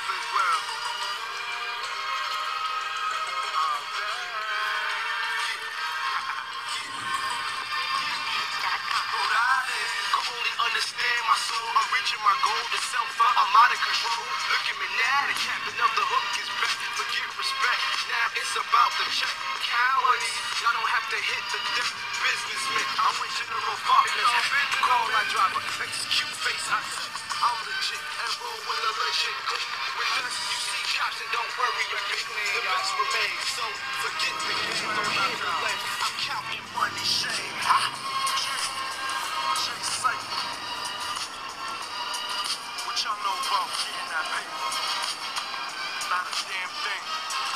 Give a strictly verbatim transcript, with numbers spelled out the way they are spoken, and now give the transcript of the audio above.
as well. Understand my soul, I'm reaching my goal, the self up, I'm out of control. Look at me now, the captain of the hook is back. Forget respect, now it's about the check. Cowards, y'all don't have to hit the deck. Businessmen, I'm with General Partners. Call my driver, execute face I set. I'm legit and roll with a legit click. With us, you see cops and don't worry a bit. The best remains, so forget the game. Don't hear the left, I'm counting money, shame. What y'all know about getting that paper? Not a damn thing.